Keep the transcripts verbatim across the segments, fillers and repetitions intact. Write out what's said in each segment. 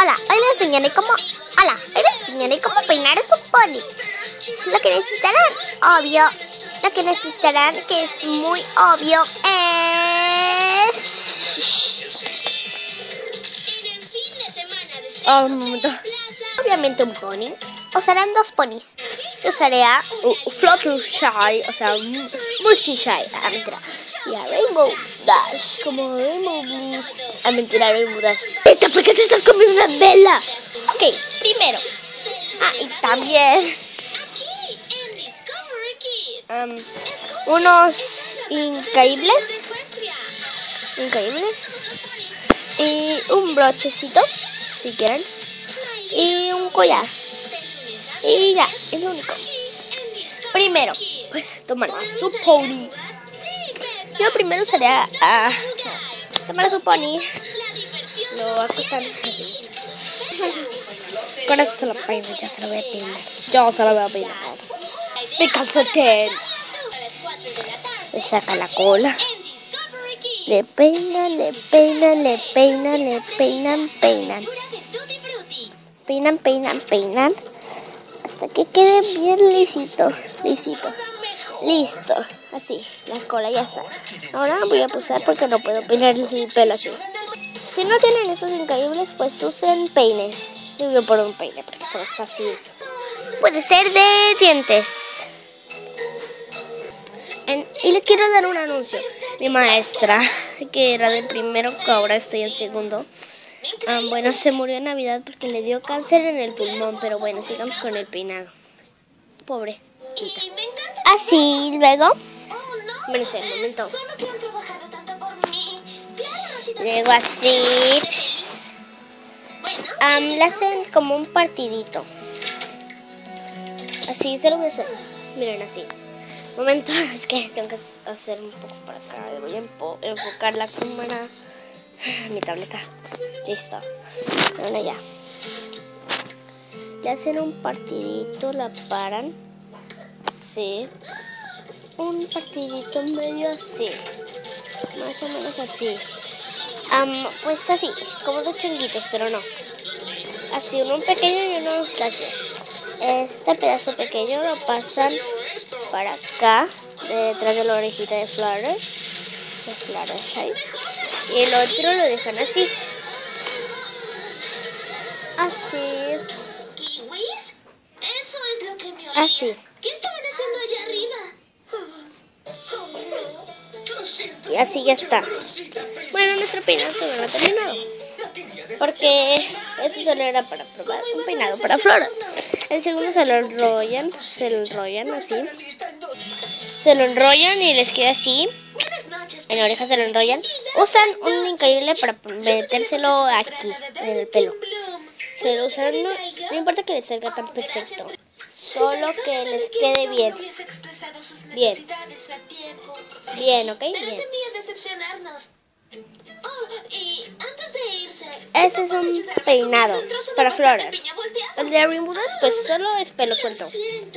Hola, hoy les enseñaré cómo... Hola, hoy les enseñaré cómo peinar a su pony. Lo que necesitarán, obvio, lo que necesitarán, que es muy obvio, es... Oh, un momento. Obviamente un pony. Usarán dos ponis. Yo usaré a uh, Fluttershy, o sea, Mushy-Shy, ah, mentira. Y a Rainbow Dash, como Rainbow Bliss. Ah, mentira, Rainbow Dash. ¡Teta, por qué te estás comiendo una vela! Ok, primero. Ah, y también... Um, unos increíbles. Increíbles. Y un brochecito, si quieren. Y un collar. Y ya, es lo único. Primero, pues tomar a su pony. Yo primero usaría a, a tomar a su pony. Lo acostan así. Con esto se lo peino, ya se lo voy a peinar. Yo se lo voy a peinar. Me calcetín. Le saca la cola. Le peinan, le peinan, le peinan, le peinan, peinan. Peinan, peinan, peinan. Hasta que quede bien lisito, lisito. Listo, así, la cola ya está. Ahora voy a posar porque no puedo peinar el pelo así. Si no tienen estos increíbles, pues usen peines. Yo voy por un peine porque eso es fácil. Puede ser de dientes. En, y les quiero dar un anuncio. Mi maestra, que era de primero, que ahora estoy en segundo, um, bueno, se murió en Navidad porque le dio cáncer en el pulmón. Pero bueno, sigamos con el peinado. Pobre. Así, luego. Bueno, un momento. Luego así. Um, le hacen como un partidito. Así se lo voy a hacer. Miren, así. Momento, es que tengo que hacer un poco para acá. Voy a enfocar la cámara. Mi tableta. Listo. Bueno, ya. Le hacen un partidito, la paran. Sí. Un partidito medio así. Más o menos así. Um, pues así, como dos chunguitos, pero no. Así, uno pequeño y uno grande. Este pedazo pequeño lo pasan para acá, detrás de la orejita de Flutter, de Fluttershy, y el otro lo dejan así, así, ¿Kiwis? Eso es lo que me olía. Así. ¿Qué estaban haciendo allá arriba? Y así ya está. Bueno, nuestro peinado todavía no ha terminado, porque eso solo era para probar un peinado para Flora. El segundo se lo enrollan, se lo enrollan así. Se lo enrollan y les queda así. En la oreja se lo enrollan. Usan un increíble para metérselo aquí, en el pelo. Se lo usan, no, no importa que les salga tan perfecto. Solo que les quede bien. Bien. Bien, ¿ok? Pero Bien. temía decepcionarnos. Oh, y antes de irse... Este es un peinado para Flora. El de Rainbow Dash, pues solo es pelo suelto.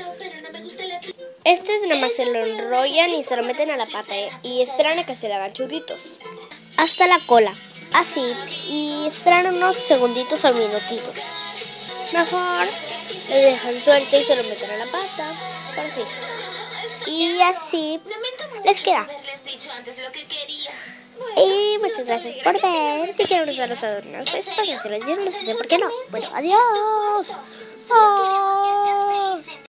Este nada más se lo enrollan y se lo meten a la pata, ¿eh? Y esperan a que se le hagan churritos. Hasta la cola. Así. Y esperan unos segunditos o minutitos. Mejor le dejan suelto y se lo meten a la pata. Por así. Y así les queda. Y muchas gracias por ver. Si quieren usar los adornos, pues pónganselos. Yo no sé por qué no. Bueno, adiós. Oh.